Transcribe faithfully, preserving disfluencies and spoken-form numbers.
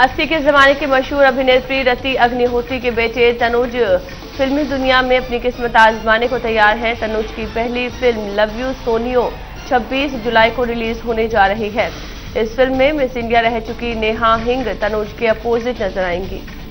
अस्सी के जमाने की मशहूर अभिनेत्री रति अग्निहोत्री के बेटे तनुज फिल्मी दुनिया में अपनी किस्मत आजमाने को तैयार है। तनुज की पहली फिल्म लव यू सोनियो छब्बीस जुलाई को रिलीज होने जा रही है। इस फिल्म में मिस इंडिया रह चुकी नेहा हिंग तनुज के अपोजिट नजर आएंगी।